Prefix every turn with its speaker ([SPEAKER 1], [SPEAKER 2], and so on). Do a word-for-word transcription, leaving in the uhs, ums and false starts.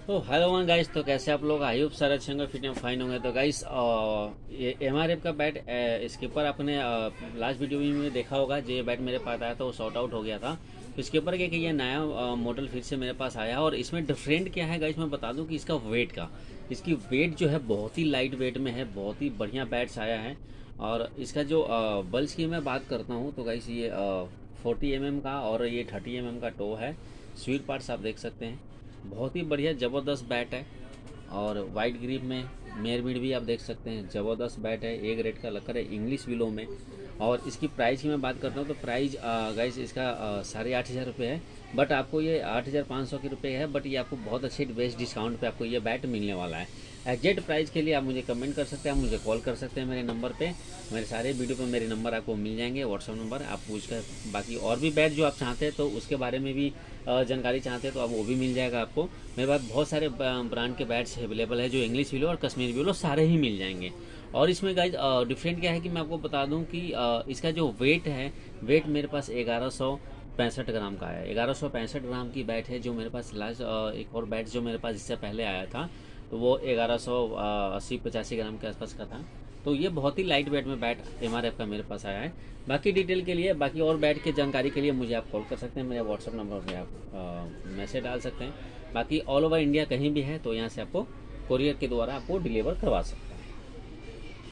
[SPEAKER 1] तो hello one guys, तो कैसे आप लोग? आई होप सारे अच्छे होंगे, फिट एंड फाइन होंगे। तो गाइस ये एम आर एफ का बैट, इसके ऊपर आपने लास्ट वीडियो में भी देखा होगा। जो ये बैट मेरे पास आया था वो शॉर्ट आउट हो गया था। तो इसके ऊपर क्या कि ये नया मॉडल फिर से मेरे पास आया। और इसमें डिफरेंट क्या है गाइस, मैं बता दूं कि इसका वेट का इसकी वेट जो है बहुत ही लाइट वेट में है। बहुत ही बढ़िया बैट्स आया है। और इसका जो बल्स की मैं बात करता हूँ तो गाइस ये फोर्टी एम एम का और ये थर्टी एम एम का टो है। स्वीट पार्ट्स आप देख सकते हैं। बहुत ही बढ़िया ज़बरदस्त बैट है। और वाइट ग्रिप में मेयर बीड भी आप देख सकते हैं। ज़बरदस्त बैट है। एक रेट का लकर है इंग्लिश विलो में। और इसकी प्राइस की मैं बात करता हूँ तो प्राइस गाइस इसका साढ़े आठ हज़ार रुपये है। बट आपको ये आठ हज़ार पाँच सौ के रुपये है। बट ये आपको बहुत अच्छे बेस्ट डिस्काउंट पे आपको ये बैट मिलने वाला है। एग्जैक्ट प्राइस के लिए आप मुझे कमेंट कर सकते हैं, आप मुझे कॉल कर सकते हैं मेरे नंबर पे। मेरे सारे वीडियो पे मेरे नंबर आपको मिल जाएंगे, व्हाट्सअप नंबर। आप पूछकर बाकी और भी बैट जो आप चाहते हैं तो उसके बारे में भी जानकारी चाहते हैं तो आप वो भी मिल जाएगा आपको। मेरे पास बहुत सारे ब्रांड के बैट्स अवेलेबल है, जो इंग्लिश विलो और कश्मीर विलो सारे ही मिल जाएंगे। और इसमें गाइज डिफरेंट क्या है कि मैं आपको बता दूं कि इसका जो वेट है, वेट मेरे पास ग्यारह सौ पैंसठ ग्राम का है। ग्यारह सौ पैंसठ ग्राम की बैट है जो मेरे पास लास्ट एक और बैट जो मेरे पास इससे पहले आया था तो वो ग्यारह सौ अस्सी पचासी ग्राम के आसपास का था। तो ये बहुत ही लाइट वेट में बैट एम आर एफ का मेरे पास आया है। बाकी डिटेल के लिए, बाकी और बैट की जानकारी के लिए मुझे आप कॉल कर सकते हैं। मेरे व्हाट्सअप नंबर पे आप मैसेज डाल सकते हैं। बाकी ऑल ओवर इंडिया कहीं भी है तो यहाँ से आपको कोरियर के द्वारा आपको डिलीवर करवा सकते हैं।